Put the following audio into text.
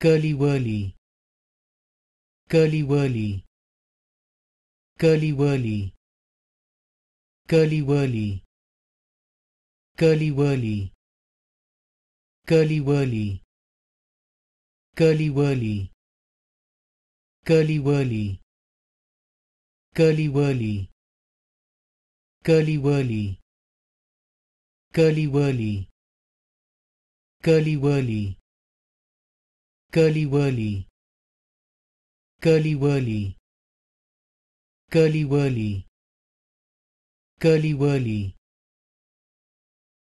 curly whirly, curly whirly, curly whirly, curly whirly, curly whirly, curly whirly, curly whirly, curly whirly, curly whirly, curly whirly, curly whirly, curly whirly, curly whirly, curly whirly, curly whirly, curly whirly,